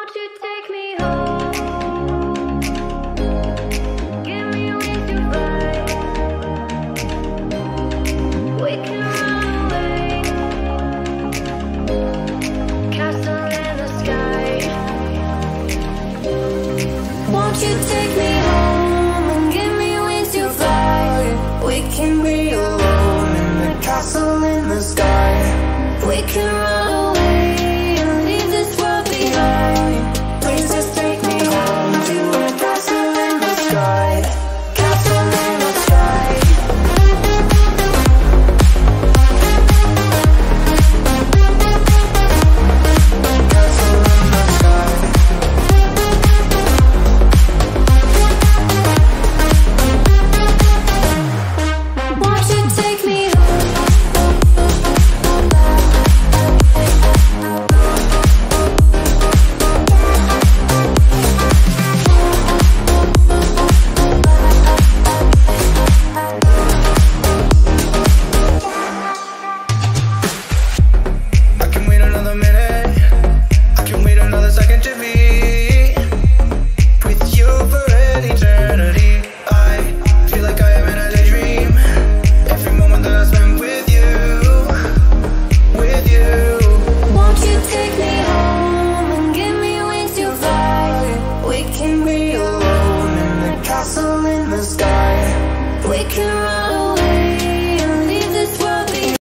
Won't you take me home? Give me wings to fly. We can run away. Castle in the sky. Won't you take me home and give me wings to fly? We can be